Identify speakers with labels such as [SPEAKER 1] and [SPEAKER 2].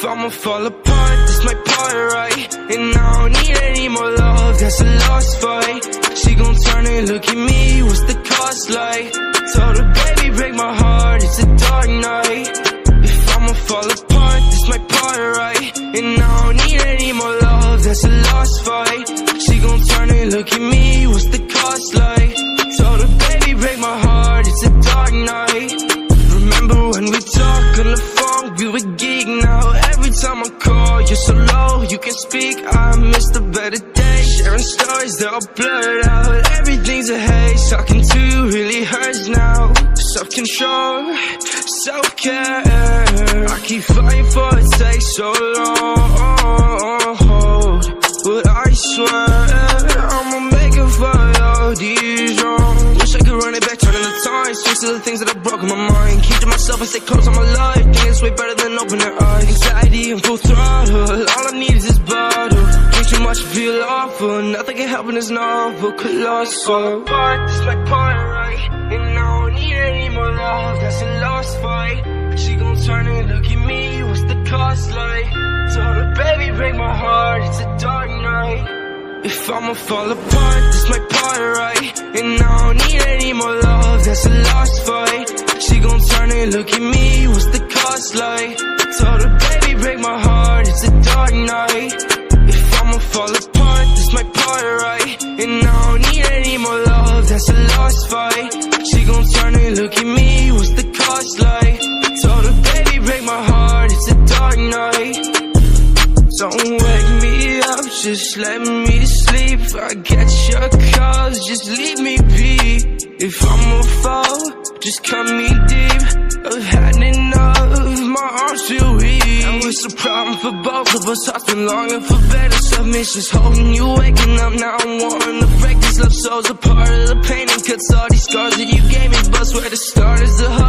[SPEAKER 1] I'ma fall apart, this my part, right? And I don't need any more love, that's a lost fight. She gon' turn and look at me, what's the cost like? Told her, baby, break my heart, it's a dark night. If I'ma fall apart, this my part, right? And I don't need any more love, that's a lost fight. She gon' turn and look at me, what's the cost like? Told her, baby, break my heart, it's a dark night. Remember when we talked on the phone, we were geek now. Every time I call, you're so low, you can speak. I miss the better days, sharing stories, they're all blurred out. Everything's a haze, talking to you really hurts now. Self-control, self-care, I keep fighting for it, takes so long. But I swear, I'ma make it for all these wrongs. Wish I could run it back, turning the time, switch to the things that have broken my mind. Keep to myself and stay close on my life, think it's way better than open their eyes. Anxiety and full throttle, all I need is this bottle. Drink too much, feel awful, nothing can help in this novel, colossal. But this my part, right? And I don't need any more love, that's a lost fight. She gon' turn and look at me, what's the cost like? Told her, baby, break my heart, it's a dark night. If I'ma fall apart, this my part, right? And I don't need any more love, that's a lost fight. She gon' turn and look at me, what's the cost like? Told her, baby, break my heart, it's a dark night. If I'ma fall apart, this my part, right? And I don't need any more love, that's a lost fight. She gon' turn and look at me, what's the cost like? Told her, baby, break my heart, it's a dark night. Don't wake me up, just let me sleep. I get your calls, just leave me be. If I'ma fall, just cut me deep. I've had enough, my arms feel weak. And it's a problem for both of us, I've been longing for better submissions. Holding you, waking up, now I'm wanting to break this love soul's a part of the pain and cuts all these scars that you gave me. But where to start is the heart.